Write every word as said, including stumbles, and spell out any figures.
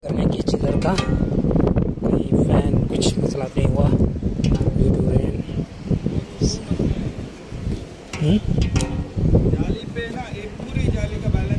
करने की चिलर का कोई फैन कुछ मतलब नहीं हुआ। जाली पे ना एक